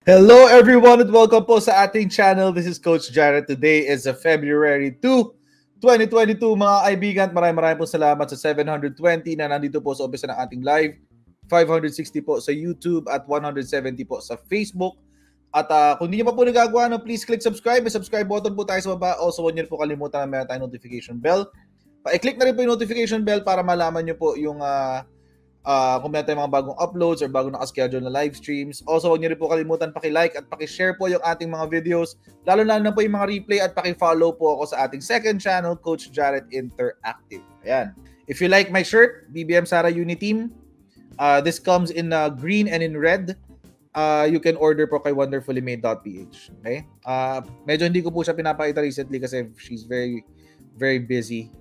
Hello everyone and welcome po sa ating channel. This is Coach Jared. Today is February 2, 2022 mga kaibigan. Maraming po salamat sa 720 na nandito po sa umpisa ng ating live. 560 po sa YouTube at 170 po sa Facebook. At kung hindi nyo pa po nagagawa, please click subscribe. May subscribe button po tayo sa baba. Also, huwag nyo po kalimutan na meron tayong notification bell. I-click na rin po yung notification bell para malaman nyo po yung kung meron tayong mga bagong uploads or bagong nakaschedule na live streams. Also, huwag niyo rin po kalimutan paki-like at paki-share po yung ating mga videos. Lalo na po yung mga replay at paki-follow po ako sa ating second channel, Coach Jared Interactive. Ayan. If you like my shirt, BBM Sara Uni Team, this comes in green and in red. You can order po kay wonderfullymade.ph. Okay? Medyo hindi ko po siya pinapakita recently kasi she's very, very busy.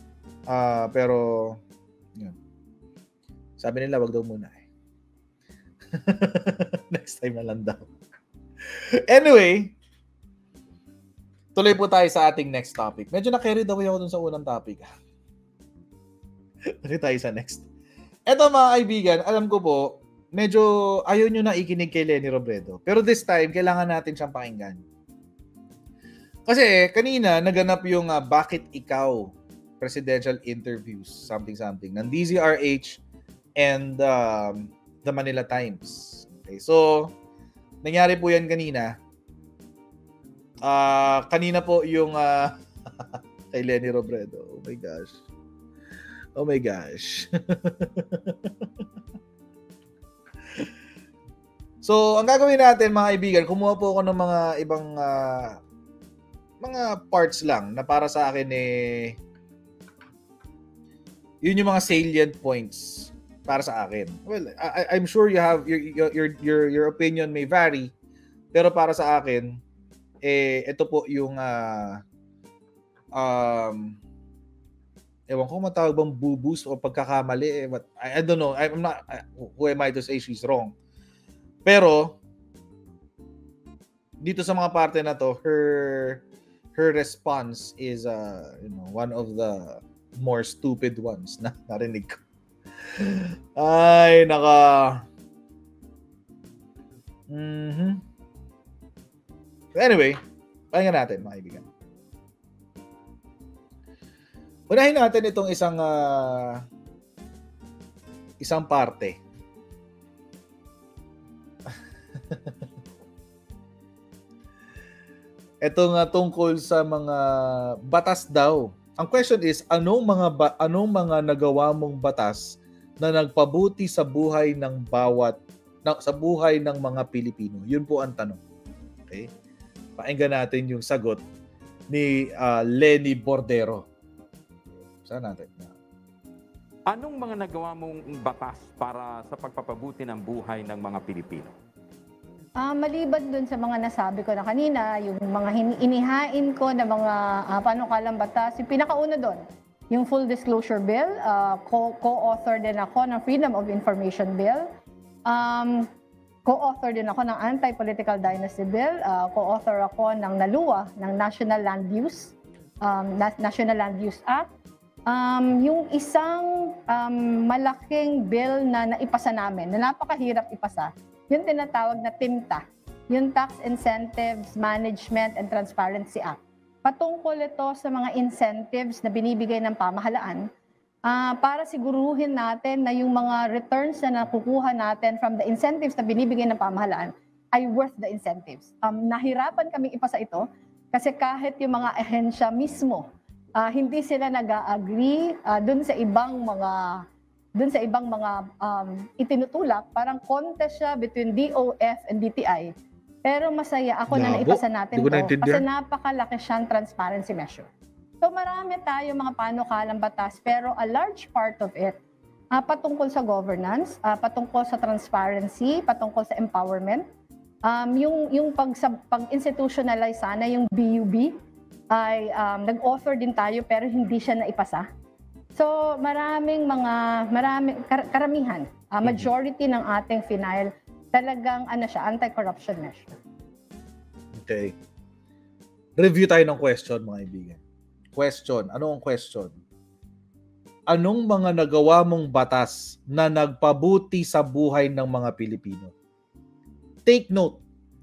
Pero, yun. Sabi nila, wag daw muna eh. Next time na lang daw. Anyway, tuloy po tayo sa ating next topic. Medyo na-carry daw ako dun sa unang topic. Tuloy tayo sa next. Eto mga kaibigan, alam ko po, medyo ayaw nyo na ikinig kay Leni Robredo. Pero this time, kailangan natin siyang pakinggan. Kasi kanina, naganap yung Bakit Ikaw? Presidential interviews, something ng DZRH and the Manila Times. Okay, so nangyari po yan kanina. Kanina po yung kay Leni Robredo. Oh my gosh. Oh my gosh. So, ang gagawin natin mga kaibigan, kumuha po ako ng mga ibang mga parts lang na para sa akin yun yung mga salient points para sa akin. Well, I'm sure you have your opinion may vary, pero para sa akin ito po yung ewan ko matawag bang bubus o pagkakamali but I don't know. I'm not who am I to say she's wrong. Pero dito sa mga parte na to, her response is one of the more stupid ones na narinig ko. Ay, naka. Anyway, pakinggan natin, mga kaibigan. Unahin natin itong isang parte. Ito nga tungkol sa mga batas daw. Ang question is, anong mga nagawa mong batas na nagpabuti sa buhay ng mga Pilipino? Yun po ang tanong. Okay? Pakinggan natin yung sagot ni Leni Bordero. Saan natin? Anong mga nagawa mong batas para sa pagpapabuti ng buhay ng mga Pilipino? Maliban dun sa mga nasabi ko na kanina, yung mga inihain ko na mga panukalang batas, yung pinakauna doon, yung Full Disclosure Bill, co-author din ako ng Freedom of Information Bill, co-author din ako ng Anti-Political Dynasty Bill, co-author ako ng NALUA, ng National Land Use Act, yung isang malaking bill na naipasa namin, na napakahirap ipasa, yung tinatawag na TIMTA, yung Tax Incentives Management and Transparency Act. Patungkol ito sa mga incentives na binibigay ng pamahalaan para siguruhin natin na yung mga returns na nakukuha natin from the incentives na binibigay ng pamahalaan ay worth the incentives. Nahirapan kaming ipasa ito kasi kahit yung mga ahensya mismo, hindi sila nag-agree dun sa ibang mga itinutulak, parang contest siya between DOF and DTI. Pero masaya ako na naipasa natin ito kasi napakalaki siyang transparency measure. So marami tayo mga panukalang batas pero a large part of it patungkol sa governance, patungkol sa transparency, patungkol sa empowerment. Yung pag-institutionalize sana yung BUB ay nag-offer din tayo pero hindi siya naipasa. So karamihan, majority ng ating final talagang anti-corruption measure. Okay. Review tayo ng question, mga kaibigan. Question. Ano ang question? Anong mga nagawa mong batas na nagpabuti sa buhay ng mga Pilipino? Take note.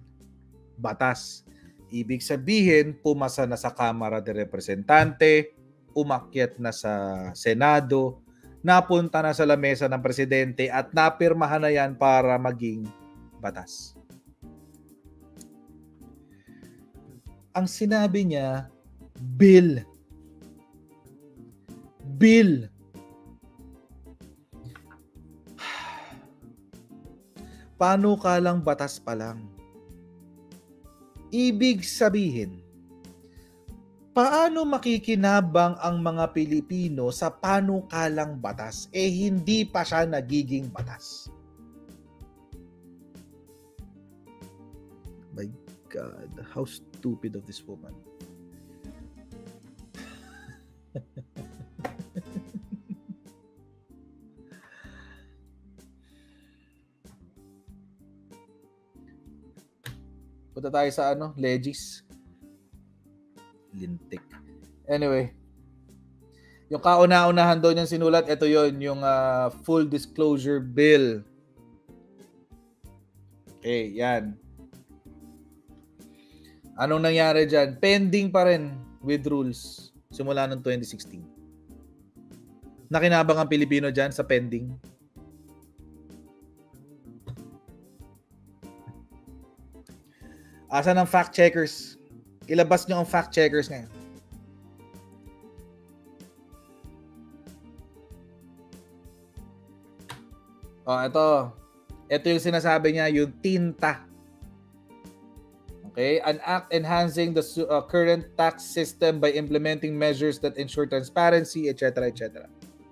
batas. Ibig sabihin, pumasa na sa Kamara de Representante, umakyat na sa Senado, napunta na sa lamesa ng presidente at napirmahan na yan para maging batas. Ang sinabi niya, bill. Bill. Paano ka lang batas pa lang? Ibig sabihin, paano makikinabang ang mga Pilipino sa panukalang batas hindi pa siya nagiging batas? My God, how stupid of this woman. Punta tayo sa Legis. Lintik. Anyway, yung kauna-unahan doon yung sinulat, ito yon yung full disclosure bill. Okay, yan. Anong nangyari dyan? Pending pa rin with rules simula noong 2016. Nakinabang ang Pilipino dyan sa pending. Asan ang fact checkers? Ilabas nyo ang fact checkers ngayon. Ito. Ito yung sinasabi niya, yung tinta. Okay? An act enhancing the current tax system by implementing measures that ensure transparency, etc., etc.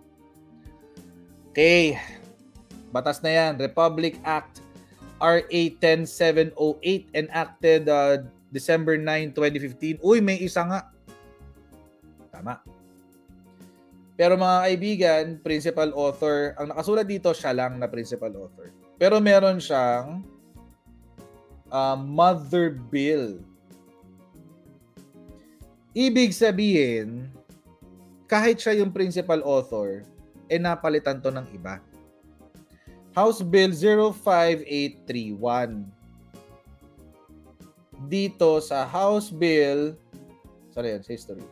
Okay. Batas na yan. Republic Act RA 10708 enacted December 9, 2015. Uy, may isa nga. Tama. Pero mga kaibigan, principal author, ang nakasulat dito, siya lang na principal author. Pero meron siyang mother bill. Ibig sabihin, kahit siya yung principal author, napalitan to ng iba. House Bill 05831. Dito sa House Bill, sorry, yan, history.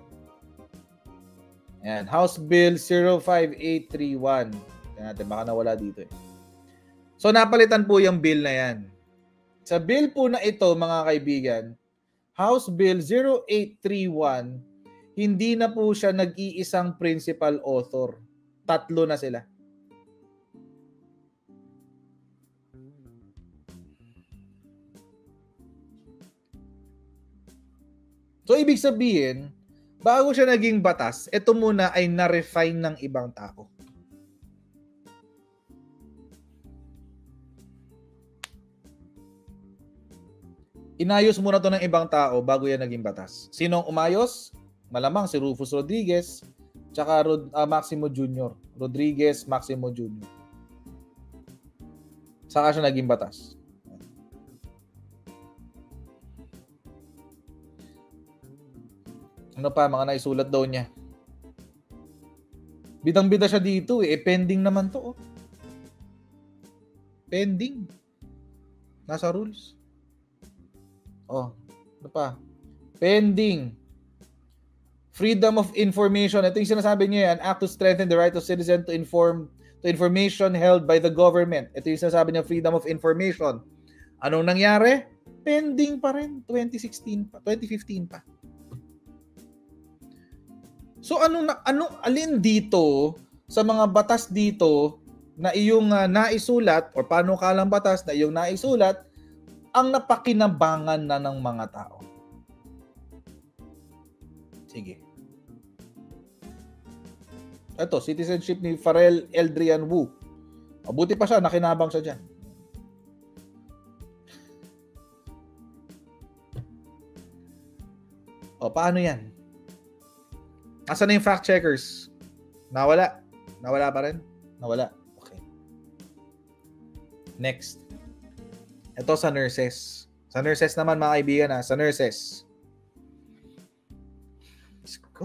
Yan, House Bill 05831. Yan natin, baka nawala dito eh. So, napalitan po yung bill na yan. Sa bill po na ito, mga kaibigan, House Bill 0831, hindi na po siya nag-iisang principal author. 3 na sila. So, ibig sabihin, bago siya naging batas, ito muna ay na-refine ng ibang tao. Inayos muna to ng ibang tao bago yan naging batas. Sinong umayos? Malamang si Rufus Rodriguez tsaka Maximo Jr. Rodriguez, Maximo Jr. Saka siya naging batas. Ano pa, mga naisulat daw niya. Bidang-bida siya dito pending naman to. Pending. Nasa rules. Ano pa? Pending. Freedom of information. Ito yung sinasabi niya, an act to strengthen the right of citizen to information held by the government. Ito yung sinasabi niya, freedom of information. Anong nangyari? Pending pa rin. 2016 pa. 2015 pa. So alin dito sa mga batas dito na iyong naisulat o panukalang batas na iyong naisulat ang napakinabangan na ng mga tao? Sige. Ito, citizenship ni Farrell Eldrian Wu. Mabuti pa siya, nakinabang siya dyan. Paano yan? Asan na yung fact checkers? Nawala? Nawala pa rin? Nawala. Okay. Next. Ito sa nurses. Sa nurses naman, mga kaibigan, sa nurses. Let's go.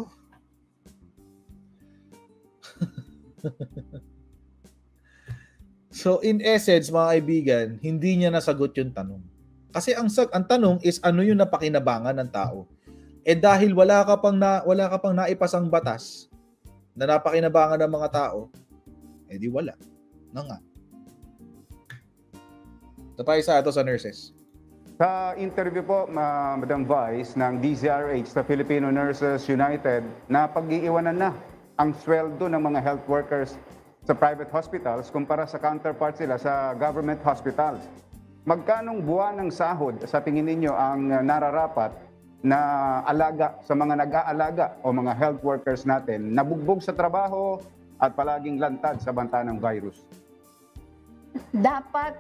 So, in essence, mga kaibigan, hindi niya nasagot yung tanong. Kasi ang tanong is ano yung napakinabangan ng tao. Dahil wala ka pang naipasang batas na napakinabangan ng mga tao, di wala. Na nga. Ito pa isa ito sa nurses. Sa interview po, Madam Vice, ng DZRH sa Filipino Nurses United, na pag-iiwanan na ang sweldo ng mga health workers sa private hospitals kumpara sa counterparts sila sa government hospitals. Magkanong buwan ng sahod sa tingin ninyo ang nararapat na alaga sa mga nag-aalaga o mga health workers natin na bugbog sa trabaho at palaging lantad sa banta ng virus? Dapat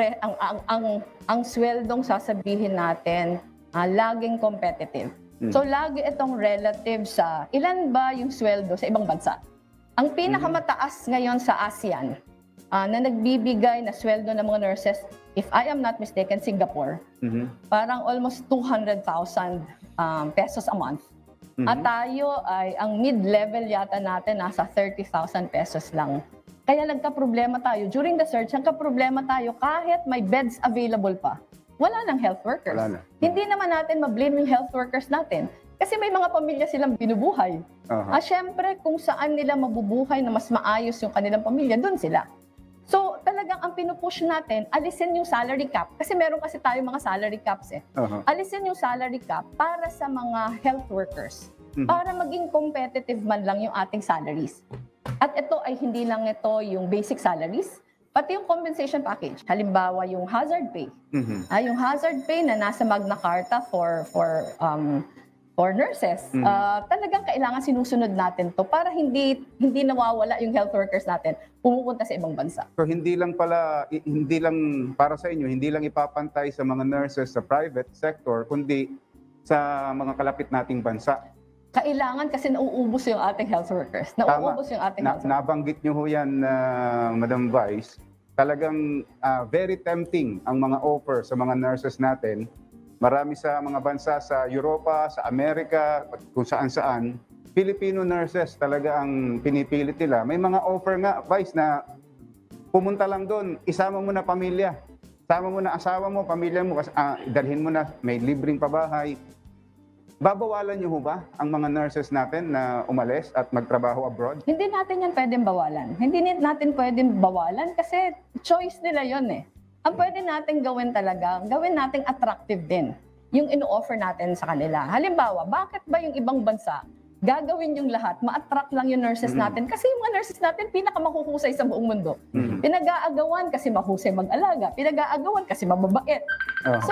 ang sweldong sasabihin natin laging competitive. So lagi itong relative sa ilan ba yung sweldo sa ibang bansa. Ang pinakamataas ngayon sa ASEAN na nagbibigay na sweldo ng mga nurses, if I am not mistaken, Singapore. Parang almost 200,000 pesos a month. At tayo ay ang mid-level yata natin nasa 30,000 pesos lang. Kaya nagka-problema tayo. During the search, nagka-problema tayo kahit may beds available pa. Wala nang health workers. Wala na. Hindi naman natin ma-blame yung health workers natin. Kasi may mga pamilya silang binubuhay. Siyempre, kung saan nila mabubuhay na mas maayos yung kanilang pamilya, doon sila. So, talagang ang pinupush natin, alisin yung salary cap. Kasi meron kasi tayo mga salary caps eh. Alisin yung salary cap para sa mga health workers. Para maging competitive man lang yung ating salaries. At ito ay hindi lang ito yung basic salaries, pati yung compensation package. Halimbawa, yung hazard pay. Yung hazard pay na nasa Magna Carta for nurses. Talagang kailangan sinusunod natin to para hindi nawawala yung health workers natin pumupunta sa ibang bansa. So hindi lang para sa inyo, hindi lang ipapantay sa mga nurses sa private sector, kundi sa mga kalapit nating bansa. Kailangan kasi nauubos yung ating health workers. Nauubos yung ating health workers. Nabanggit nyo ho yan, Madam Vice. Talagang very tempting ang mga offer sa mga nurses natin. Marami sa mga bansa sa Europa, sa Amerika, kung saan-saan, Filipino nurses talaga ang pinipilit nila. May mga offer nga, Vice, na pumunta lang doon, isama mo na pamilya. Sama mo na asawa mo, pamilya mo, dalhin mo na, may libreng pabahay. Babawalan niyo ho ba ang mga nurses natin na umalis at magtrabaho abroad? Hindi natin yan pwedeng bawalan. Hindi natin pwedeng bawalan kasi choice nila yon eh. Ang pwede natin gawin talaga, gawin nating attractive din yung ino-offer natin sa kanila. Halimbawa, bakit ba yung ibang bansa gagawin yung lahat, ma-attract lang yung nurses natin? Kasi yung mga nurses natin pinakamahuhusay sa buong mundo. Pinag-aagawan kasi mahusay mag-alaga. Pinag-aagawan kasi mababait. So,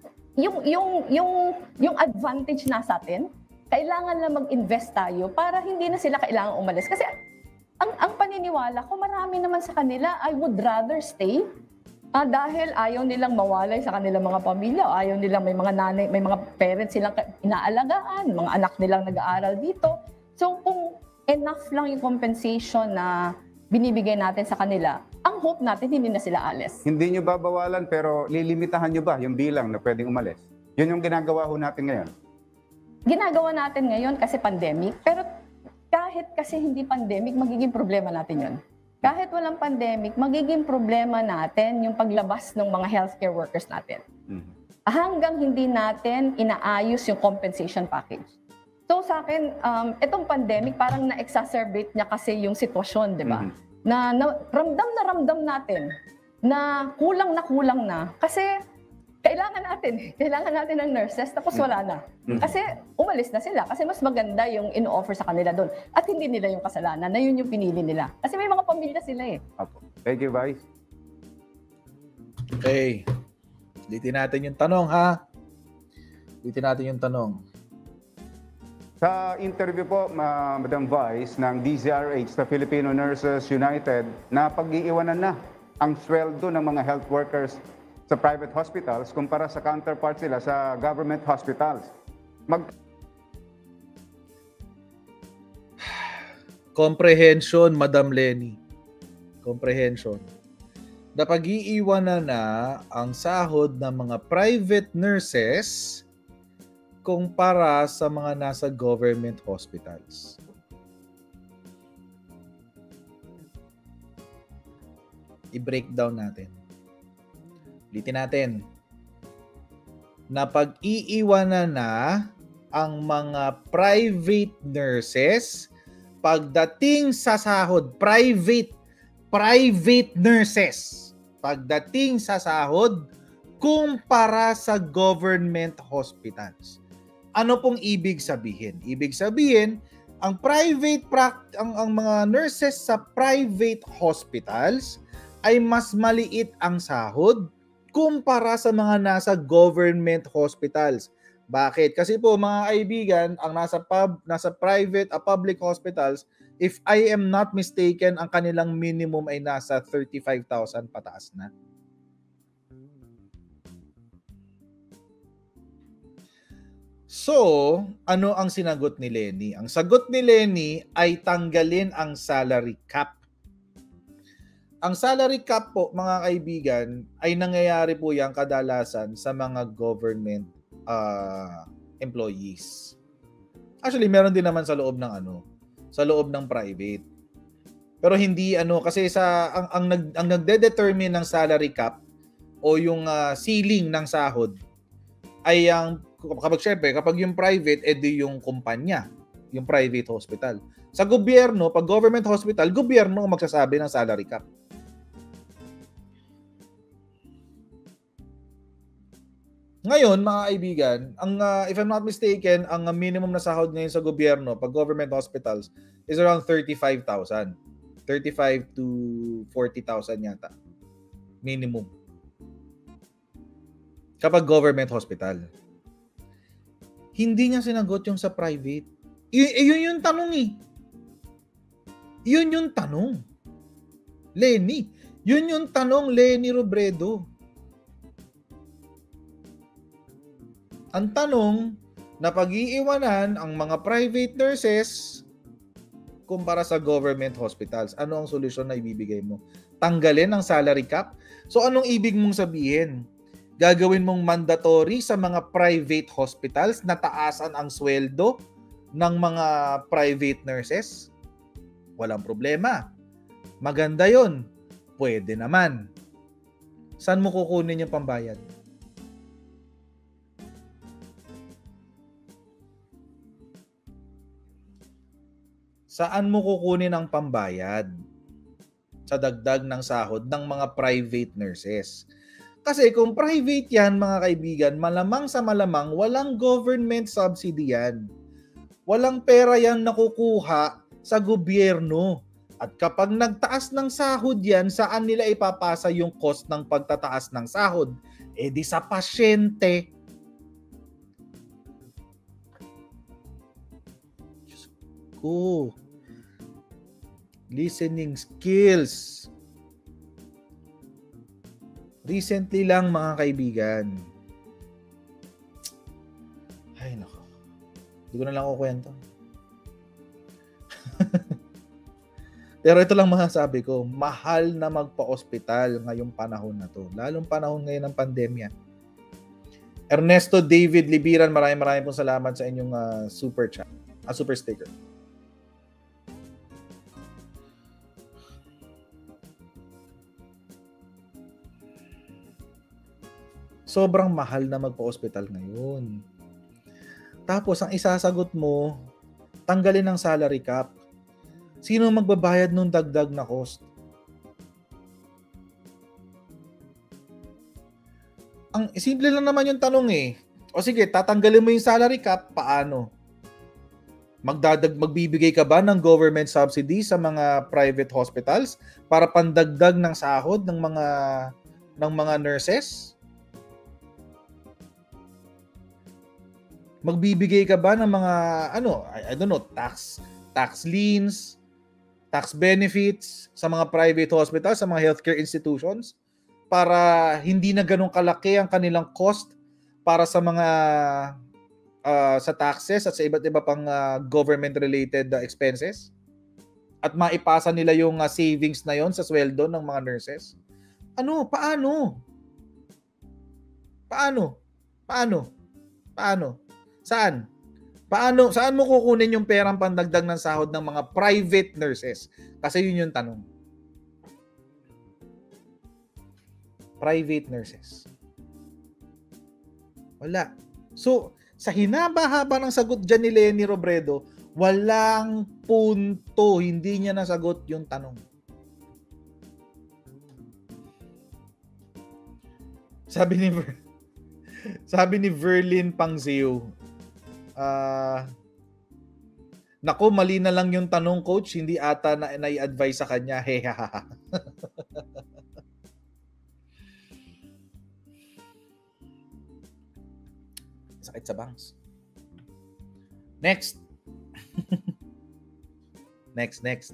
yung advantage nasa atin, kailangan lang mag-invest tayo para hindi na sila kailangan umalis. Kasi ang paniniwala ko, marami naman sa kanila, I would rather stay dahil ayaw nilang mawalay sa kanilang mga pamilya, ayaw nilang may mga nanay, may mga parents silang inaalagaan, mga anak nilang nag-aaral dito. So kung enough lang yung compensation na binibigay natin sa kanila, ang hope natin hindi na sila alis. Hindi nyo babawalan pero lilimitahan nyo ba yung bilang na pwedeng umalis? Yun yung ginagawa ho natin ngayon. Ginagawa natin ngayon kasi pandemic, pero kahit kasi hindi pandemic, magiging problema natin yun. Kahit walang pandemic, magiging problema natin yung paglabas ng mga healthcare workers natin. Hanggang hindi natin inaayos yung compensation package. So sa akin, itong pandemic parang na-exacerbate niya kasi yung sitwasyon, di ba? Na ramdam natin na kulang na. Kasi kailangan natin ng nurses, tapos wala na. Kasi umalis na sila. Kasi mas maganda yung in-offer sa kanila doon. At hindi nila yung kasalanan, na yun yung pinili nila. Kasi may mga pamilya sila eh. Thank you, Vice. Okay. Ulitin natin yung tanong, ha? Ulitin natin yung tanong. Sa interview po, Madam Vice, ng DZRH sa Filipino Nurses United, na pag-iiwanan na ang sweldo ng mga health workers sa private hospitals kumpara sa counterparts sila sa government hospitals. Comprehension, Madam Lenny. Comprehension. Napag-iiwanan na ang sahod ng mga private nurses kumpara sa mga nasa government hospitals. I-breakdown natin. Ulitin natin. na pag-iiwanan na ang mga private nurses pagdating sa sahod. Private nurses pagdating sa sahod kumpara sa government hospitals. Ano pong ibig sabihin? Ibig sabihin, ang mga nurses sa private hospitals ay mas maliit ang sahod kumpara sa mga nasa government hospitals. Bakit? Kasi po mga kaibigan, ang nasa private public hospitals, if I am not mistaken, ang kanilang minimum ay nasa 35,000 pataas na. So, ano ang sinagot ni Lenny? Ang sagot ni Lenny ay tanggalin ang salary cap. Ang salary cap po, mga kaibigan, ay nangyayari po yan kadalasan sa mga government employees. Actually, meron din naman sa loob ng private. Pero hindi kasi ang nagde-determine ng salary cap o yung ceiling ng sahod ay kapag yung private, edi yung kumpanya, yung private hospital. Sa gobyerno, pag government hospital, gobyerno ang magsasabi ng salary cap. Ngayon, mga kaibigan, if I'm not mistaken, ang minimum na sahod ngayon sa gobyerno, pag government hospitals, is around 35,000. 35 to 40,000 yata. Minimum. Kapag government hospital. Hindi niya sinagot yung sa private. Yun yung tanong eh. Yun yung tanong. Lenny. Yun yung tanong, Lenny Robredo. Ang tanong na pag-iiwanan ang mga private nurses kumpara sa government hospitals. Ano ang solusyon na ibibigay mo? Tanggalin ang salary cap? So anong ibig mong sabihin? Gagawin mong mandatory sa mga private hospitals na taasan ang sweldo ng mga private nurses? Walang problema. Maganda yon. Pwede naman. Saan mo kukunin yung pambayad? Saan mo kukunin ang pambayad sa dagdag ng sahod ng mga private nurses? Kasi kung private yan, mga kaibigan, malamang sa malamang, walang government subsidy yan. Walang pera yan nakukuha sa gobyerno. At kapag nagtaas ng sahod yan, saan nila ipapasa yung cost ng pagtataas ng sahod? Eh di sa pasyente. Diyos ko. Listening skills. Recently lang, mga kaibigan. Ay, nako. Hindi ko na lang kukwento. Pero ito lang masasabi ko, mahal na magpa-ospital ngayong panahon na to. Lalong panahon ngayon ng pandemya. Ernesto David Libiran, maraming pong salamat sa inyong super chat. Super sticker. Sobrang mahal na magpa-hospital ngayon. Tapos, ang isasagot mo, tanggalin ang salary cap. Sino magbabayad nung dagdag na cost? Ang simple lang naman yung tanong eh. O sige, tatanggalin mo yung salary cap, paano? Magbibigay ka ba ng government subsidy sa mga private hospitals para pandagdag ng sahod ng mga nurses? Magbibigay ka ba ng mga I don't know, tax liens, tax benefits sa mga private hospitals, sa mga healthcare institutions para hindi na ganun kalaki ang kanilang cost para sa mga sa taxes at sa iba't iba pang government related expenses at maipasa nila yung savings na yon sa sweldo ng mga nurses? Paano? Saan? Saan mo kukunin yung perang pandagdag ng sahod ng mga private nurses? Kasi yun yung tanong. Private nurses. Wala. So, sa hinaba-haba ng sagot dyan ni Lenny Robredo, walang punto. Hindi niya nasagot yung tanong. Sabi ni Verlin Pangzeo, nako, mali na lang yung tanong, coach. Hindi ata na i-advise sa kanya. Hehaha. Sakit sa bangs. Next. Next. Let's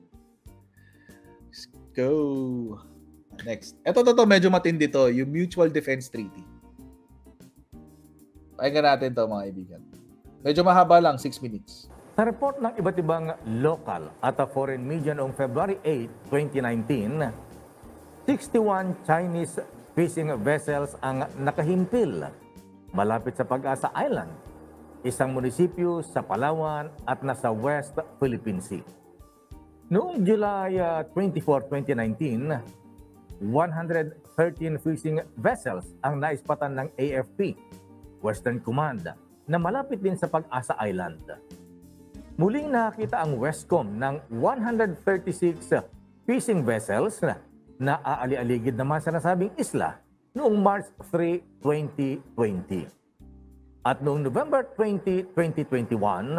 go. Next. Ito, medyo matindi to. Yung Mutual Defense Treaty. Pakinggan natin to, mga kaibigan. Medyo mahaba lang, 6 minutes. Sa report ng iba't ibang local at foreign media noong February 8, 2019, 61 Chinese fishing vessels ang nakahimpil malapit sa Pag-asa Island, isang munisipyo sa Palawan at nasa West Philippine Sea. Noong July 24, 2019, 113 fishing vessels ang naispatan ng AFP, Western Command, na malapit din sa Pag-asa Island. Muling nakita ang Westcom ng 136 fishing vessels na aali-aligid naman sa nasabing isla noong March 3, 2020. At noong November 20, 2021,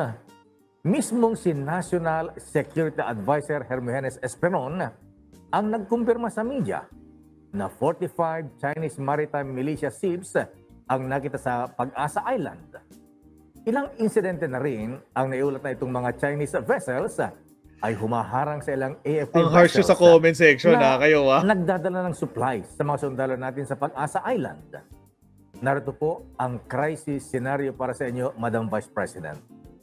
mismong si National Security Advisor Hermogenes Esperon ang nagkumpirma sa media na 45 Chinese maritime militia ships ang nakita sa Pag-asa Island. Ilang insidente na rin ang naiulat na itong mga Chinese vessels ay humaharang sa ilang AFP ang harsh sa comment section na kayo nagdadala ng supplies sa mga sundalo natin sa Pag-asa Island. Narito po ang crisis scenario para sa inyo, Madam Vice President.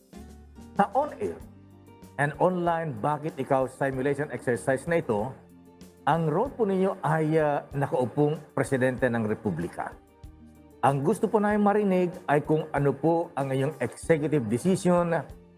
Sa on-air and online Bakit Ikaw simulation exercise na ito, ang role po ninyo ay nakaupong Presidente ng Republika. Ang gusto po namin marinig ay kung ano po ang inyong executive decision,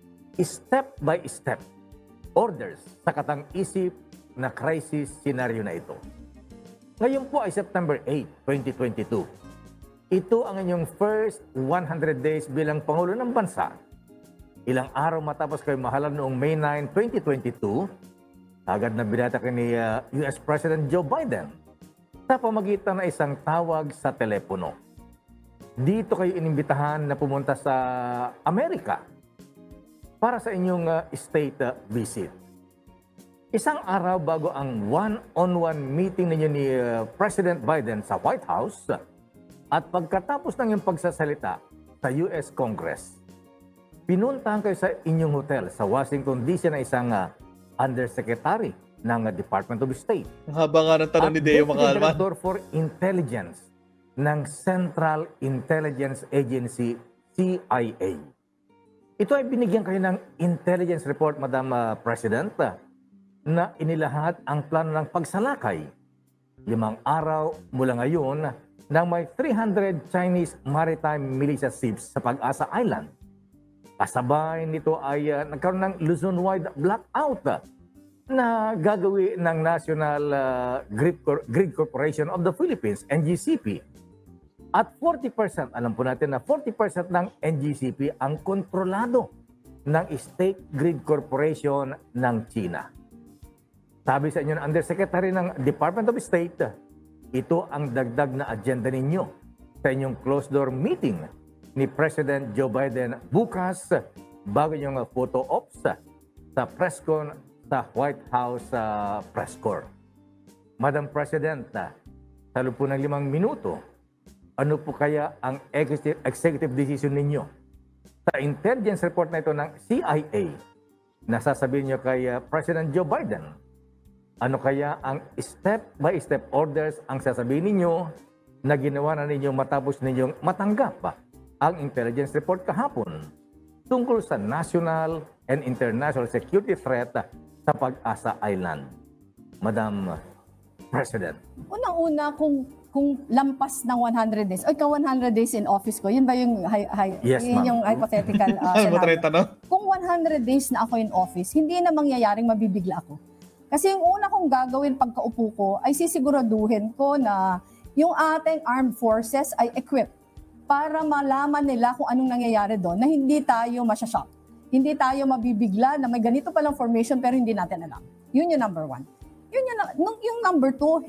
step by step, orders sa katang-isip na crisis scenario na ito. Ngayon po ay September 8, 2022. Ito ang inyong first 100 days bilang Pangulo ng Bansa. Ilang araw matapos kayo mahalal noong May 9, 2022, agad na binata kayo ni US President Joe Biden sa pamagitan ng isang tawag sa telepono. Dito kayo inimbitahan na pumunta sa Amerika para sa inyong state visit. Isang araw bago ang one-on-one meeting ninyo ni President Biden sa White House at pagkatapos ng iyong pagsasalita sa US Congress, pinuntahan kayo sa inyong hotel sa Washington, D.C. na isang undersecretary ng Department of State. Ang haba nga ng tanong ni Deo Makalman. At Director for Intelligence ng Central Intelligence Agency, CIA. Ito ay binigyan kayo ng intelligence report, Madam President, na inilahat ang plano ng pagsalakay 5 araw mula ngayon ng may 300 Chinese maritime militia ships sa Pag-asa Island. Kasabay nito ay nagkaroon ng Luzon-wide blackout na gagawin ng National Grid Corporation of the Philippines, NGCP. At 40%, alam po natin na 40% ng NGCP ang kontrolado ng State Grid Corporation ng China. Sabi sa inyo ng Undersecretary ng Department of State, ito ang dagdag na agenda ninyo sa inyong closed-door meeting ni President Joe Biden bukas bago yung photo ops sa press con sa White House press corps. Madam President, sa loob po ng 5 minuto, ano po kaya ang executive decision ninyo sa intelligence report na ito ng CIA na sasabihin nyo kay President Joe Biden? Ano kaya ang step-by-step orders ang sasabihin ninyo na ginawa na ninyo matapos ninyong matanggap ang intelligence report kahapon tungkol sa national and international security threat sa Pag-asa Island? Madam President. Unang-una, kung lampas ng 100 days, o ikaw 100 days in office ko, yun ba yung, Yes, yun yung hypothetical scenario? Kung 100 days na ako in office, hindi na mangyayaring mabibigla ako. Kasi yung una kong gagawin pagkaupo ko ay sisiguraduhin ko na yung ating armed forces ay equipped para malaman nila kung anong nangyayari doon na hindi tayo masyashock. Hindi tayo mabibigla na may ganito palang formation pero hindi natin alam. Yun yung number one. Yung number two,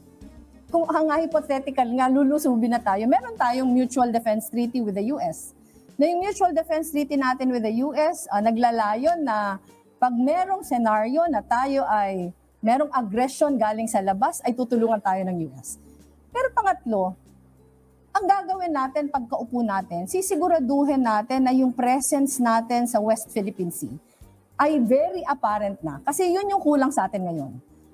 kung hypothetical nga, lulusubin na tayo, meron tayong mutual defense treaty with the US. Na yung mutual defense treaty natin with the US, naglalayon na pag merong senaryo na tayo ay merong aggression galing sa labas, ay tutulungan tayo ng US. Pero pangatlo, ang gagawin natin pagkaupo natin, sisiguraduhin natin na yung presence natin sa West Philippine Sea ay very apparent na. Kasi yun yung kulang sa atin ngayon.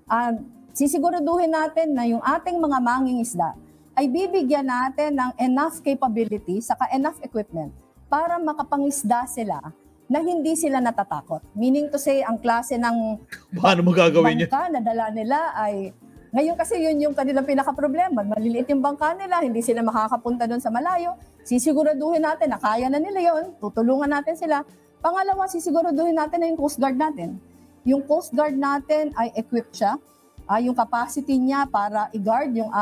Sisiguraduhin natin na yung ating mga mangingisda ay bibigyan natin ng enough capability, saka enough equipment para makapangisda sila na hindi sila natatakot. Meaning to say, ang klase ng Paano mo gagawin yun? bangka na dala nila ay ngayon kasi yun yung kanilang pinaka-problema. Maliliit yung bangka nila, hindi sila makakapunta doon sa malayo. Sisiguraduhin natin na kaya na nila yun. Tutulungan natin sila. Pangalawa, sisiguraduhin natin na yung Coast Guard natin. Yung Coast Guard natin ay equipped siya. Yung capacity niya para i-guard yung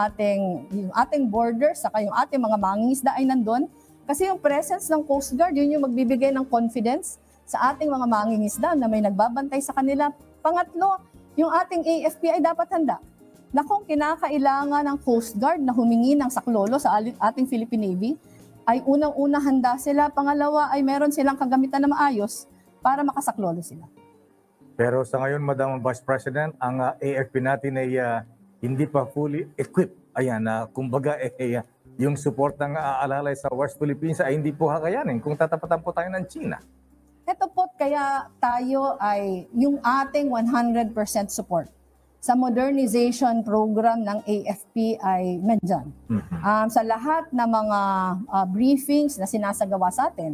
ating borders, saka yung ating mga mangingisda ay nandun. Kasi yung presence ng Coast Guard, yun yung magbibigay ng confidence sa ating mga mangingisda na may nagbabantay sa kanila. Pangatlo, yung ating AFP ay dapat handa na kung kinakailangan ng Coast Guard na humingi ng saklolo sa ating Philippine Navy, ay unang-una handa sila. Pangalawa ay meron silang kagamitan na maayos para makasaklolo sila. Pero sa ngayon, Madam Vice President, ang AFP natin ay hindi pa fully equipped. Ayan, kumbaga yung support ng alalay sa West Philippines ay hindi po kakayanin kung tatapatan po tayo ng China. Ito po kaya tayo ay yung ating 100% support sa modernization program ng AFP ay nandyan. Sa lahat ng mga briefings na sinasagawa sa atin,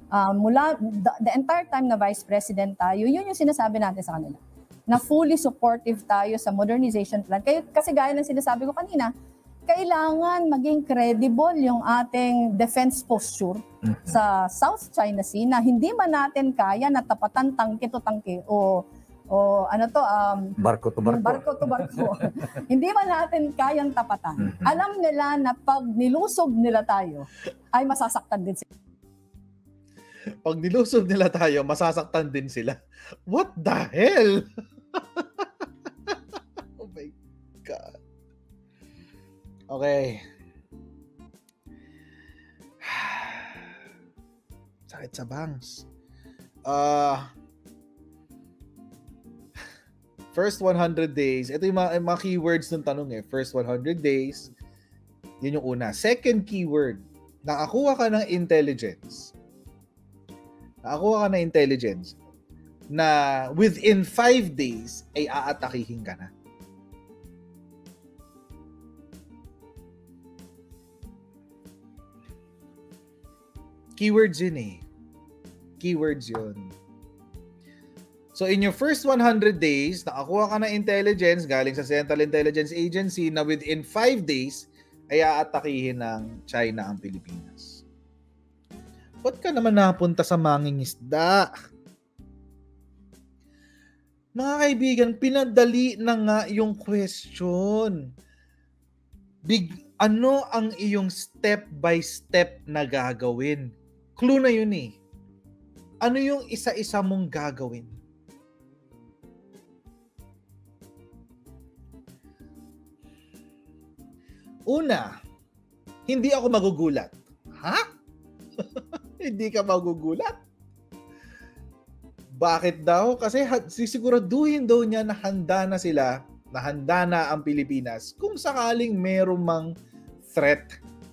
mula the entire time na Vice President tayo, yun yung sinasabi natin sa kanila. Na fully supportive tayo sa modernization plan. Kasi gaya ng sinasabi ko kanina, kailangan maging credible yung ating defense posture sa South China Sea na hindi man natin kaya na tapatan tangke to tangke o barko to barko. Barko to barko. Hindi man natin kayang tapatan. Alam nila na pag nilusob nila tayo, ay masasaktan din sila. Pag nilusob nila tayo, masasaktan din sila. What the hell? Oh my God. Okay. Sakit sa bangs. First 100 days. Ito yung mga keywords ng tanong eh. First 100 days. Yun yung una. Second keyword. Nakakuha ka ng intelligence. Na within 5 days ay aatakihin ka na. Keywords yun eh. Keywords yun. So in your first 100 days, nakakuha ka ng intelligence galing sa Central Intelligence Agency na within 5 days ay aatakihin ng China ang Pilipinas. Ba't ka naman napunta sa mangingisda? Mga kaibigan, pinadali na nga yung question. Ano ang iyong step-by-step na gagawin? Clue na yun eh. Ano yung isa-isa mong gagawin? Una, hindi ako magugulat. Ha? Hindi ka magugulat? Bakit daw? Kasi sisiguraduhin daw niya na handa na sila, na handa na ang Pilipinas kung sakaling meron mang threat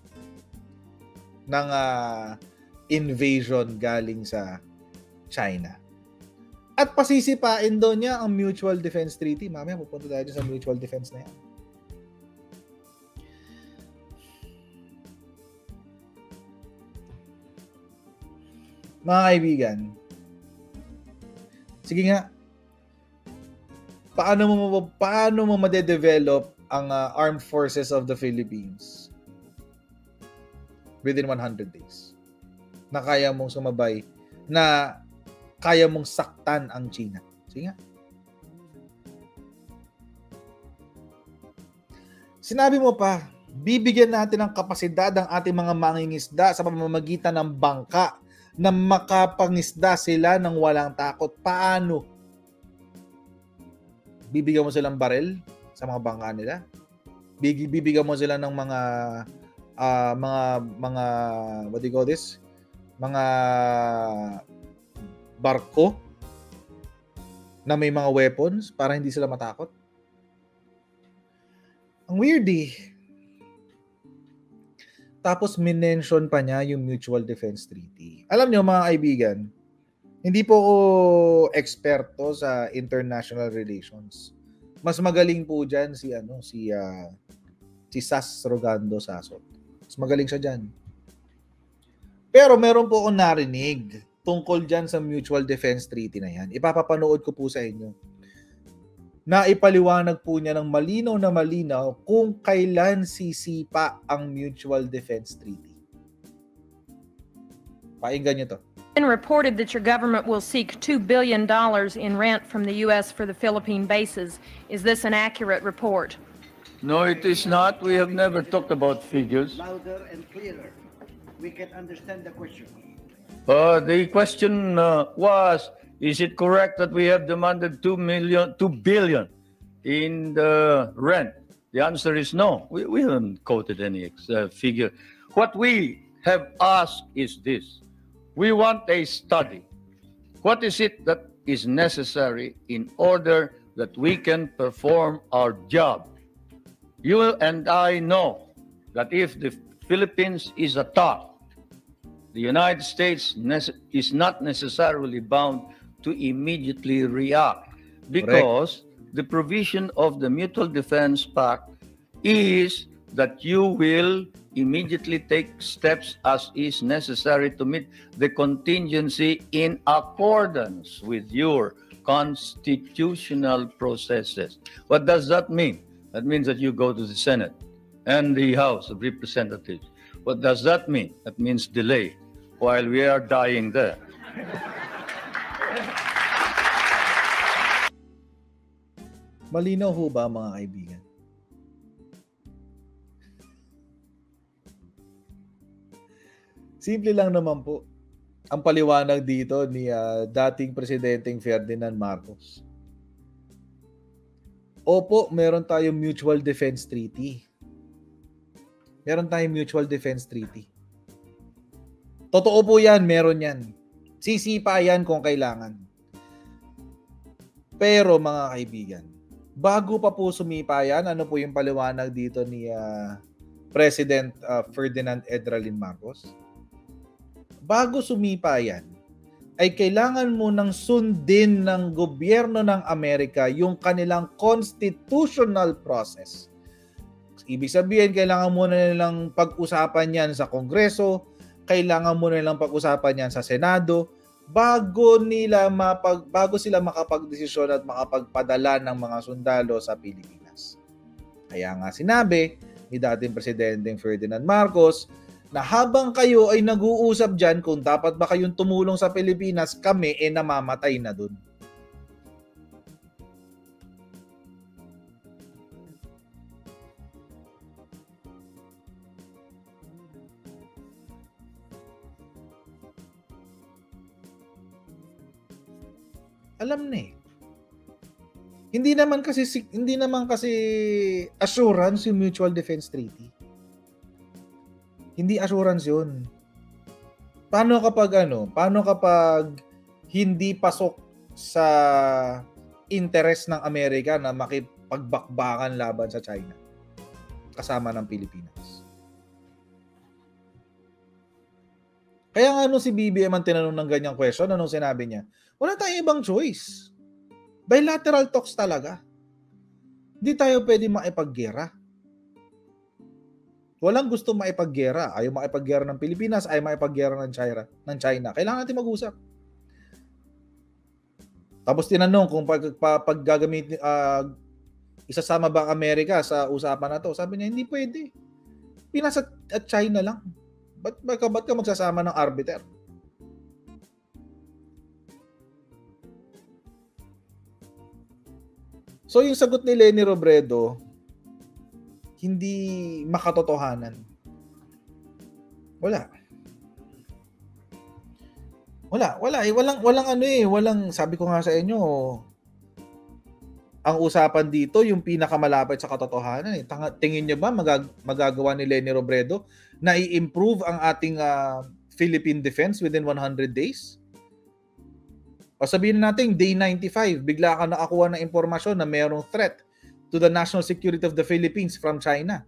ng invasion galing sa China. At pasisipain daw niya ang Mutual Defense Treaty. Mamaya pupunta tayo sa Mutual Defense na yan. Mga kaibigan, sige nga, paano mo ma-develop ang Armed Forces of the Philippines within 100 days? Na kaya mong sumabay, na kaya mong saktan ang China. Sige nga. Sinabi mo pa, bibigyan natin ng kapasidad ang ating mga mangingisda sa pamamagitan ng bangka na makapangisda sila ng walang takot. Paano? Bibigyan mo silang baril sa mga bangka nila? Bibigyan mo sila ng mga what do you call this? Mga barko na may mga weapons para hindi sila matakot? Ang weird eh. Tapos minention pa niya yung Mutual Defense Treaty. Alam niyo mga kaibigan, hindi po ako eksperto sa international relations. Mas magaling po diyan si Sas Rogando Sasot. Mas magaling siya diyan. Pero meron po akong narinig tungkol diyan sa Mutual Defense Treaty na yan. Ipapapanood ko po sa inyo. Naipaliwanag po niya ng malinaw na malinaw kung kailan sisipa ang Mutual Defense Treaty. Pakinggan niyo to. Been reported that your government will seek $2 billion in rent from the U.S. for the Philippine bases. Is this an accurate report? No, it is not. We have never talked about figures. Louder and clearer. We can understand the question. The question was, is it correct that we have demanded $2 billion in the rent? The answer is no. We haven't quoted any figure. What we have asked is this. We want a study. What is it that is necessary in order that we can perform our job? You and I know that if the Philippines is attacked, the United States is not necessarily bound to immediately react because the provision of the Mutual Defense Pact is that you will immediately take steps as is necessary to meet the contingency in accordance with your constitutional processes. What does that mean? That means that you go to the Senate and the House of Representatives. What does that mean? That means delay while we are dying there. Malinaw ho ba mga kaibigan? Simple lang naman po ang paliwanag dito ni dating Presidenteng Ferdinand Marcos. Opo, meron tayong Mutual Defense Treaty. Meron tayong Mutual Defense Treaty. Totoo po yan, meron yan. Sisipa yan kung kailangan. Pero mga kaibigan, bago pa po sumipa yan, ano po yung paliwanag dito ni President Ferdinand Edralin Marcos? Bago sumipa yan, ay kailangan mo nang sundin ng gobyerno ng Amerika yung kanilang constitutional process. Ibig sabihin, kailangan muna nilang pag-usapan yan sa Kongreso, kailangan muna nilang pag-usapan yan sa Senado, bago sila makapagdesisyon at makapagpadala ng mga sundalo sa Pilipinas. Kaya nga sinabi ni dating Presidenteng Ferdinand Marcos na habang kayo ay nag-uusap dyan kung dapat ba kayong tumulong sa Pilipinas, kami namamatay na dun. Alam na eh. Hindi naman kasi assurance yung Mutual Defense Treaty. Hindi assurance 'yun. Paano kapag hindi pasok sa interest ng Amerika na makipagbakbakan laban sa China kasama ng Pilipinas? Kaya nga si BBM ang tinanong ng ganyang question, anong sinabi niya? Wala tayong ibang choice. Bilateral talks talaga. Hindi tayo pwede maipaggera. Walang gusto maipaggera. Ayaw maipaggera ng Pilipinas, ayaw maipaggera ng China. Kailangan natin mag-usap. Tapos tinanong kung pag gagamit isasama ba ang Amerika sa usapan na to. Sabi niya, hindi pwede. Pinas at China lang. Ba't ka magsasama ng arbiter? So yung sagot ni Leni Robredo, hindi makatotohanan. Wala. Walang sabi ko nga sa inyo, ang usapan dito yung pinakamalapit sa katotohanan. Tingin niyo ba magagawa ni Leni Robredo na i-improve ang ating Philippine defense within 100 days? O sabihin natin, day 95, bigla ka nakakuha ng impormasyon na mayroong threat to the national security of the Philippines from China.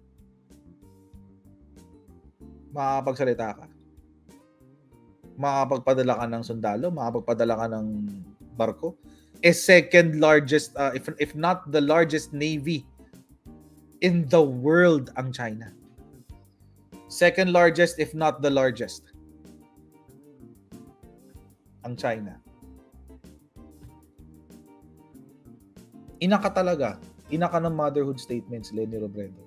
Makakapagsalita ka. Makakapagpadala ka ng sundalo, makakapagpadala ka ng barko. Second largest, if not the largest navy in the world ang China. Second largest, if not the largest, ang China. Ina ka talaga. Ina ka ng motherhood statements, Leni Robredo.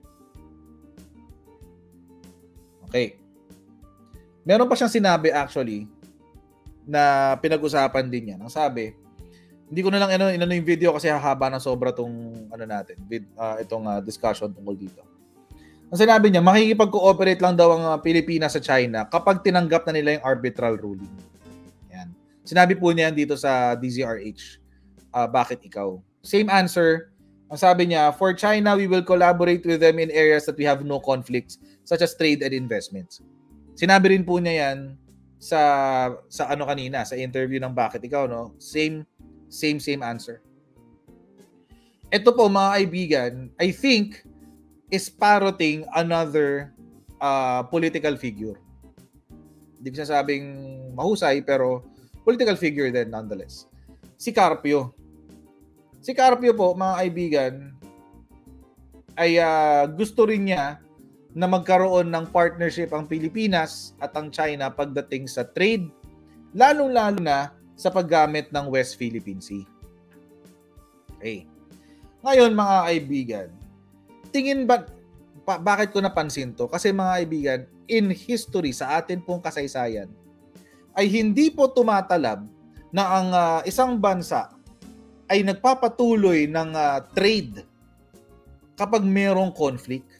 Okay. Meron pa siyang sinabi actually na pinag-usapan din yan. Ang sabi, hindi ko na lang yung video kasi hahaba ng sobra tong discussion tungkol dito. Ang sinabi niya, makikipag-cooperate lang daw ang Pilipinas sa China kapag tinanggap na nila yung arbitral ruling. Yan. Sinabi po niya dito sa DZRH. Bakit ikaw? Same answer. Ang sabi niya, for China, we will collaborate with them in areas that we have no conflicts, such as trade and investments. Sinabi rin po niya yan sa kanina, sa interview ng Bakit Ikaw, no? Same answer. Ito po mga kaibigan, I think is parroting another political figure. Hindi ko sinasabing mahusay, pero political figure din nonetheless. Si Carpio. Si Carpio po, mga kaibigan, ay gusto rin niya na magkaroon ng partnership ang Pilipinas at ang China pagdating sa trade, lalong-lalo na sa paggamit ng West Philippine Sea. Okay. Ngayon, mga kaibigan, tingin ba, bakit ko napansin to? Kasi mga kaibigan, in history, sa atin pong kasaysayan, ay hindi po tumatalab na ang isang bansa ay nagpapatuloy ng trade kapag merong conflict.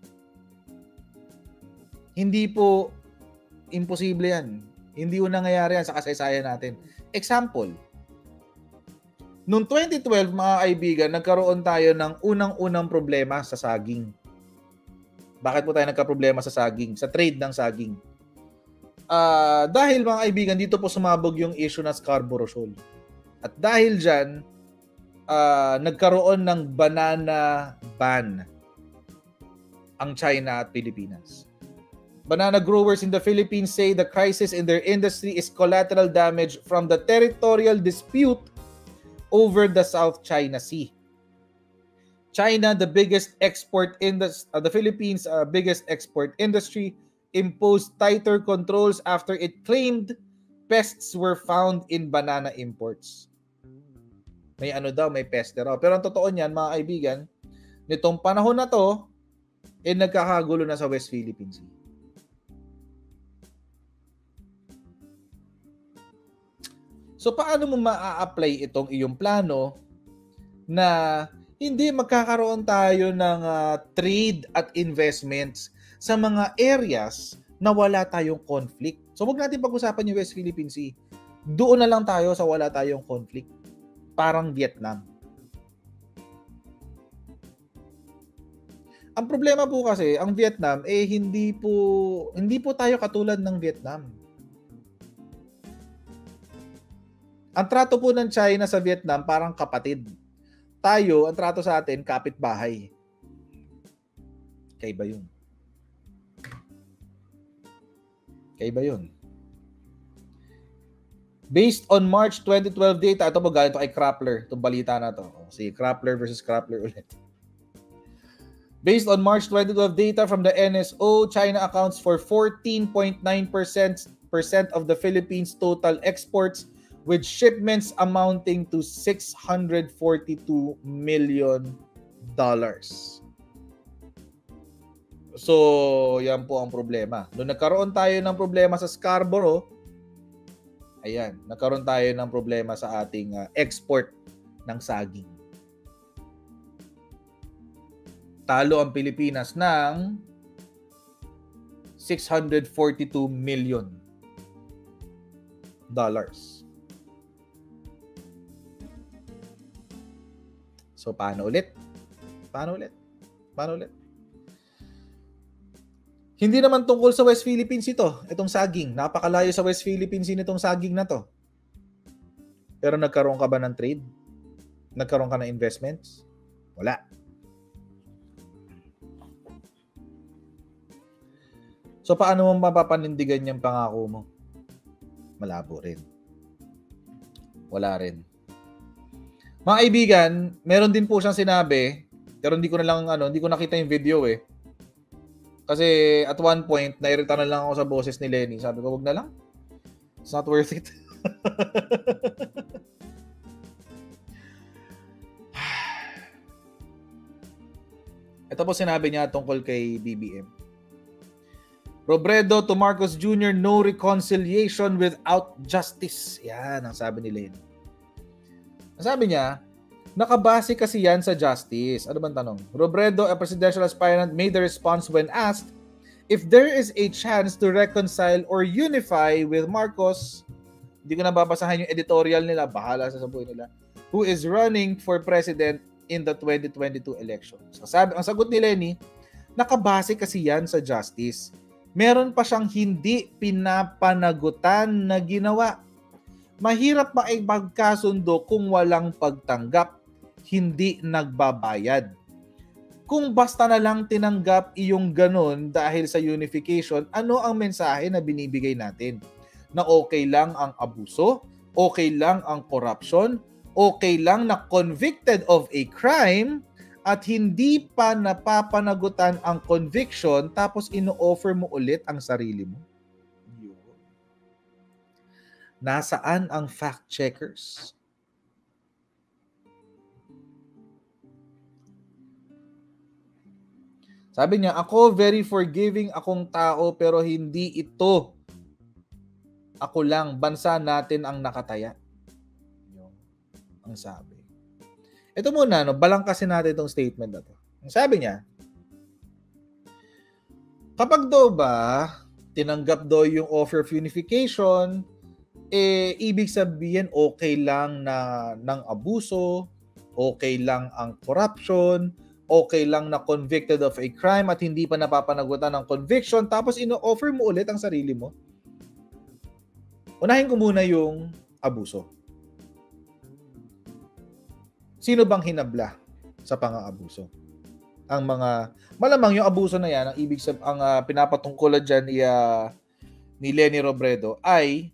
Hindi po imposible yan. Hindi po nangyayari yan sa kasaysayan natin. Example, noong 2012, mga kaibigan, nagkaroon tayo ng unang-unang problema sa saging. Bakit po tayo nagka-problema sa saging? Sa trade ng saging. Dahil mga kaibigan, dito po sumabog yung issue ng Scarborough Shoal. At dahil dyan, nagkaroon ng banana ban ang China at Pilipinas. Banana growers in the Philippines say the crisis in their industry is collateral damage from the territorial dispute over the South China Sea. China, the biggest export the Philippines' biggest export industry, imposed tighter controls after it claimed pests were found in banana imports. May may pest raw. Pero ang totoo niyan, mga kaibigan, nitong panahon na to, nagkakagulo na sa West Philippine Sea. So paano mo maa-apply itong iyong plano na hindi magkakaroon tayo ng trade at investments sa mga areas na wala tayong conflict? So huwag natin pag-usapan yung West Philippine Sea. Doon na lang tayo sa wala tayong conflict. Parang Vietnam. Ang problema po kasi, ang Vietnam, hindi po tayo katulad ng Vietnam. Ang trato po ng China sa Vietnam parang kapatid. Tayo, ang trato sa atin, kapitbahay. Kaiba yun. Based on March 2012 data, ito po galing kay Krappler, itong balita na to. Si Krappler versus Krappler ulit. Based on March 2012 data from the NSO, China accounts for 14.9% of the Philippines' total exports, with shipments amounting to $642 million. So, yan po ang problema. Noong nagkaroon tayo ng problema sa Scarborough, nagkaroon tayo ng problema sa ating export ng saging. talo ang Pilipinas ng $642 million. So, paano ulit? Hindi naman tungkol sa West Philippines ito, itong saging. Napakalayo sa West Philippines itong saging na to. Pero nagkaroon ka ba ng trade? Nagkaroon ka ng investments? Wala. So, paano mo mapapanindigan yung pangako mo? Malabo rin. Wala rin. Mga kaibigan, meron din po siyang sinabi, pero hindi ko nakita yung video eh. Kasi at one point, nairita na lang ako sa boses ni Lenny. Sabi ko, wag na lang. It's not worth it. Ito po sinabi niya tungkol kay BBM. Robredo to Marcos Jr., no reconciliation without justice. Yan ang sabi ni Lenny. Ang sabi niya, nakabase kasi yan sa justice. Ano bang tanong? Robredo, a presidential aspirant, made the response when asked if there is a chance to reconcile or unify with Marcos. Hindi ko na babasahin yung editorial nila. Bahala sa buhay nila. Who is running for president in the 2022 elections. Ang sagot ni Lenny, nakabase kasi yan sa justice. Meron pa siyang hindi pinapanagutan na ginawa. Mahirap maipagkasundo kung walang pagtanggap, hindi nagbabayad. Kung basta na lang tinanggap iyong ganun dahil sa unification, ano ang mensahe na binibigay natin? Na okay lang ang abuso, okay lang ang corruption, okay lang na convicted of a crime, at hindi pa napapanagutan ang conviction tapos ino-offer mo ulit ang sarili mo. Nasaan ang fact checkers? Sabi niya, ako very forgiving akong tao pero hindi ito. Ako lang, bansa natin ang nakataya. Yun ang sabi. Ito muna, balangkasin natin itong statement na to. Ang sabi niya, kapag daw ba tinanggap daw yung offer of unification, ibig sabihin okay lang na ng abuso, okay lang ang corruption, okay lang na convicted of a crime at hindi pa napapanagutan ng conviction, tapos ino-offer mo ulit ang sarili mo. Unahin ko muna yung abuso. Sino bang hinabla sa pang-aabuso? Ang mga, malamang yung abuso na yan, ang pinapatungkulan dyan ni Lenny Robredo ay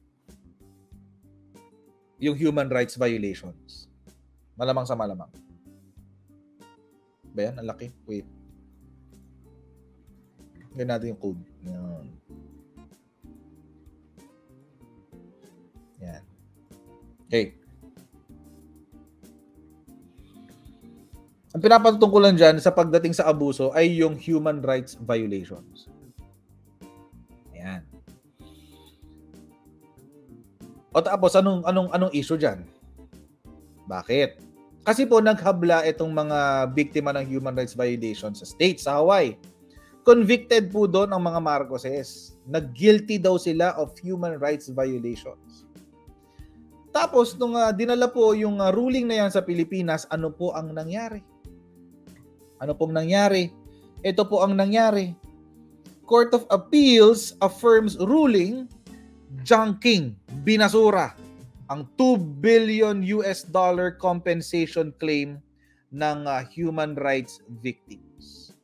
yung human rights violations. Malamang sa malamang. Ba yan? Ang laki. Wait. Ganyan natin yung code. Yan. Okay. Ang pinapatungkulan dyan sa pagdating sa abuso ay yung human rights violations. Ayan. O tapos, anong issue dyan? Bakit? Kasi po naghabla itong mga biktima ng human rights violations sa state, sa Hawaii. Convicted po doon ang mga Marcoses. Nag-guilty daw sila of human rights violations. Tapos, nung dinala po yung ruling na yan sa Pilipinas, ano po ang nangyari? Ano pong nangyari? Ito po ang nangyari. Court of Appeals affirms ruling, junking, binasura ang $2 billion compensation claim ng human rights victims.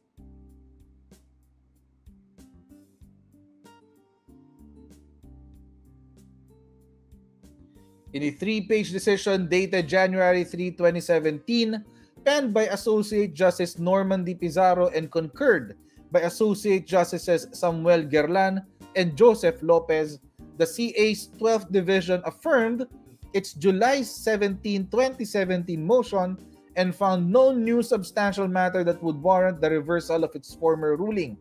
In a 3-page decision dated January 3, 2017, penned by Associate Justice Norman D. Pizarro and concurred by Associate Justices Samuel Gerlan and Joseph Lopez, the CA's 12th Division affirmed its July 17, 2017 motion and found no new substantial matter that would warrant the reversal of its former ruling.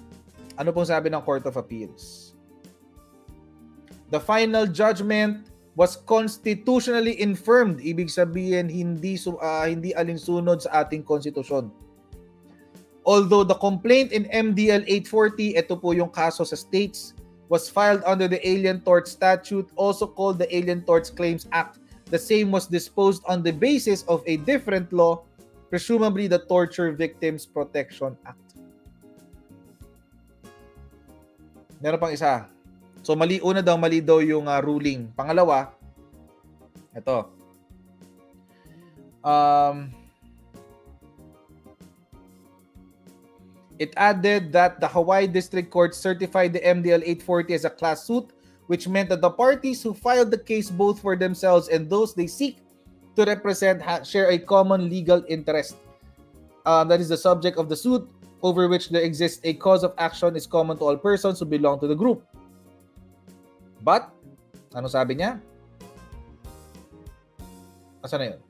Ano pong sabi ng Court of Appeals? The final judgment was constitutionally infirmed. Ibig sabihin, hindi alinsunod sa ating konstitusyon. Although the complaint in MDL 840, ito po yung kaso sa states, was filed under the Alien Tort Statute, also called the Alien Torts Claims Act. The same was disposed on the basis of a different law, presumably the Torture Victims Protection Act. Meron pang isa. So mali daw yung ruling. Pangalawa, ito. It added that the Hawaii District Court certified the MDL 840 as a class suit, which meant that the parties who filed the case both for themselves and those they seek to represent share a common legal interest. That is the subject of the suit, over which there exists a cause of action is common to all persons who belong to the group. But, ano sabi niya? Asa na yun?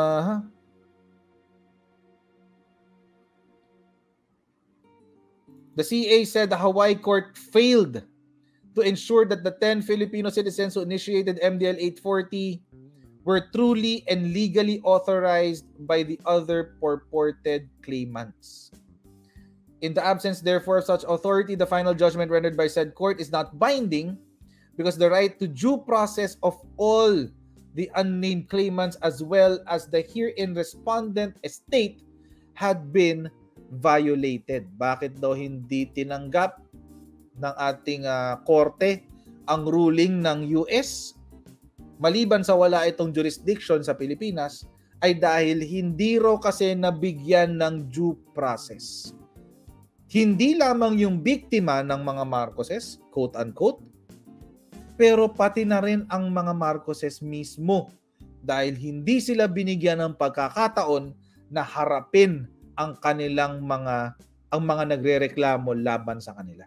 The CA said the Hawaii court failed to ensure that the 10 Filipino citizens who initiated MDL 840 were truly and legally authorized by the other purported claimants. In the absence, therefore, of such authority, the final judgment rendered by said court is not binding because the right to due process of all the unnamed claimants as well as the herein respondent estate had been violated. Bakit daw hindi tinanggap ng ating korte ang ruling ng US? Maliban sa wala itong jurisdiction sa Pilipinas, ay dahil hindi raw kasi nabigyan ng due process. Hindi lamang yung biktima ng mga Marcoses, quote-unquote, pero pati na rin ang mga Marcoses mismo dahil hindi sila binigyan ng pagkakataon na harapin ang mga nagrereklamo laban sa kanila.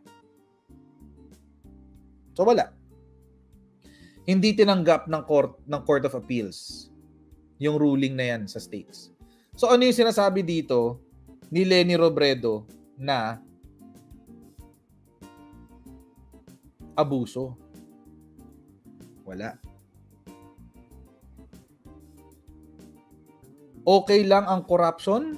So wala. Hindi tinanggap ng Court of Appeals yung ruling na yan sa states. So ano yung sinasabi dito ni Leni Robredo na abuso? Wala. Okay lang ang corruption?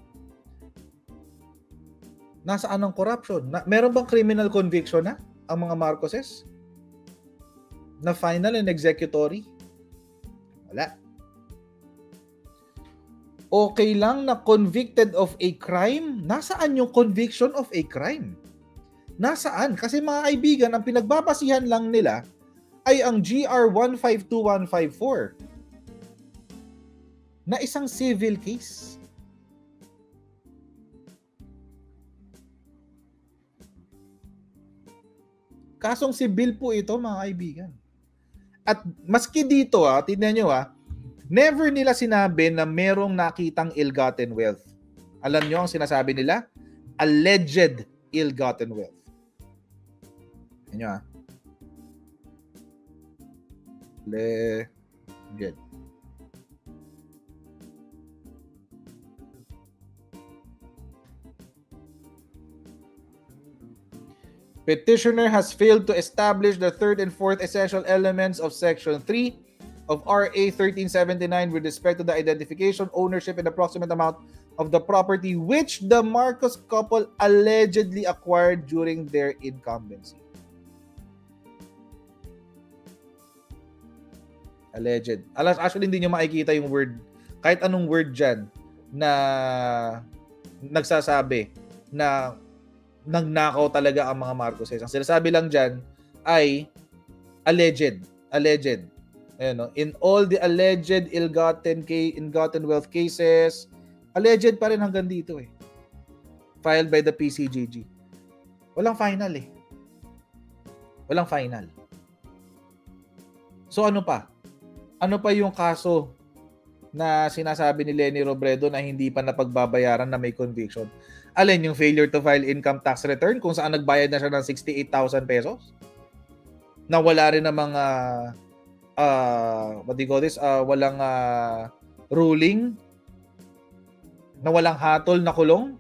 Nasaan ang corruption? Meron bang criminal conviction na ang mga Marcoses? Na final and executory? Wala. Okay lang na convicted of a crime? Nasaan yung conviction of a crime? Nasaan? Kasi mga kaibigan, ang pinagbabasihan lang nila ay ang GR 152154 na isang civil case. Kasong sibil po ito, mga kaibigan. At maski dito, tignan nyo, never nila sinabi na merong nakitang ill-gotten wealth. Alam nyo ang sinasabi nila? Alleged ill-gotten wealth. Tignan nyo, Alleged. Petitioner has failed to establish the third and fourth essential elements of Section 3 of RA 1379 with respect to the identification, ownership, and approximate amount of the property which the Marcos couple allegedly acquired during their incumbency. Alleged. Actually, hindi nyo makikita yung word. Kahit anong word dyan na nagsasabi na nagnakaw talaga ang mga Marcoses. Ang sinasabi lang dyan ay alleged. Alleged. Ayun, no? In all the alleged ill-gotten wealth cases, alleged pa rin hanggang dito eh. Filed by the PCGG. Walang final eh. Walang final. So ano pa? Ano pa yung kaso na sinasabi ni Leni Robredo na hindi pa napagbabayaran na may conviction? Alin yung failure to file income tax return kung saan nagbayad na siya ng 68,000 pesos? Na wala rin na mga walang ruling? Na walang hatol na kulong?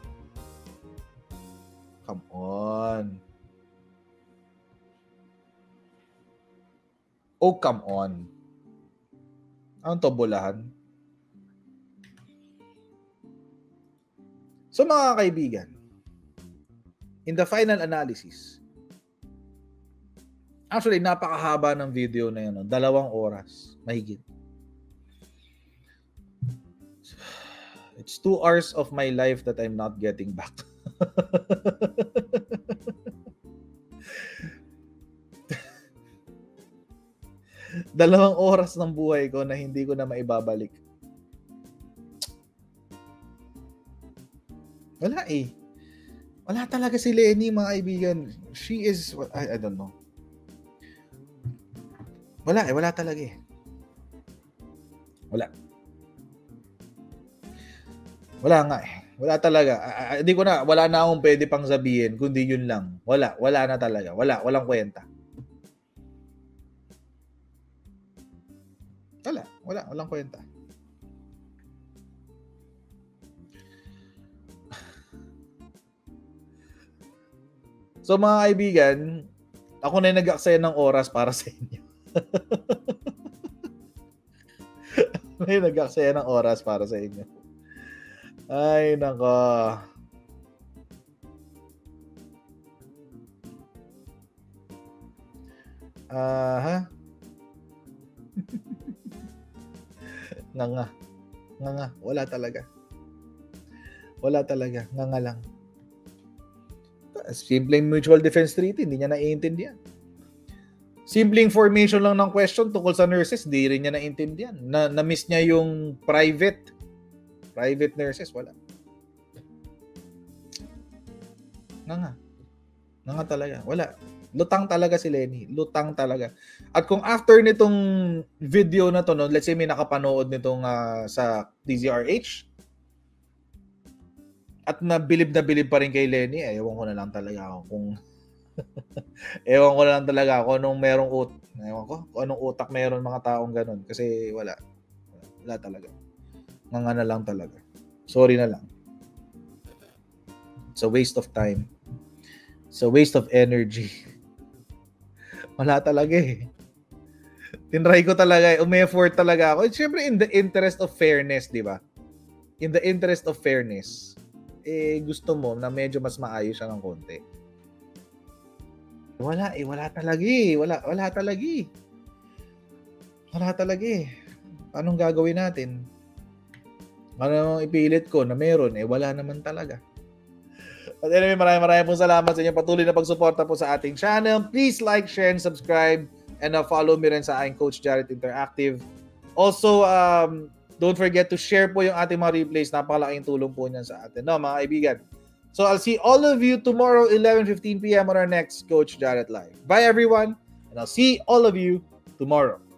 Come on. Oh, come on. Anong to, bulahan? So mga kaibigan, in the final analysis, actually, napakahaba ng video na yun. 2 oras. Mahigit. It's 2 hours of my life that I'm not getting back. Dalawang oras ng buhay ko na hindi ko na maibabalik. Wala eh. Wala talaga si Lenny, mga kaibigan. She is, I don't know. Wala eh, wala talaga eh. Wala. Wala nga eh. Wala talaga. Hindi ko na, wala na akong pwede pang sabihin, kundi yun lang. Wala na talaga. Walang kwenta. Walang kwenta. So mga kaibigan, ako na yung nag-aksaya ng oras para sa inyo. Ako na yung nag-aksaya ng oras para sa inyo. Ay, nako. Aha. Nga. Wala talaga. Nga lang. Simpleng mutual defense treaty, hindi niya naiintindihan. Simpleng formation lang ng question tungkol sa nurses, hindi rin niya naiintindihan. Na-miss niya yung private nurses, wala. Nga talaga, wala. Lutang talaga si Lenny. Lutang talaga. At kung after nitong video na to, no, let's say may nakapanood nitong sa DZRH, at nabilib pa rin kay Lenny, ewan ko na lang talaga ako kung anong merong kung anong utak meron mga taong ganun, kasi wala talaga. Nga na lang talaga. Sorry na lang. It's a waste of time. It's a waste of energy. Wala talaga eh. Tinry ko talaga, umi-effort talaga ako. Siyempre in the interest of fairness, di ba? In the interest of fairness, gusto mo na medyo mas maayos siya ng konti. Wala talaga eh. Wala talaga eh. Anong gagawin natin? Ano ipilit ko na meron? Wala naman talaga. At anyway, maraming pong salamat sa inyong patuloy na pagsuporta po sa ating channel. Please like, share, and subscribe. And follow me rin sa aking Coach Jared Interactive. Also, don't forget to share po yung ating mga replays. Napakalaking tulong po niyan sa atin, no, mga kaibigan. So I'll see all of you tomorrow, 11:15 p.m. on our next Coach Jared Live. Bye, everyone. And I'll see all of you tomorrow.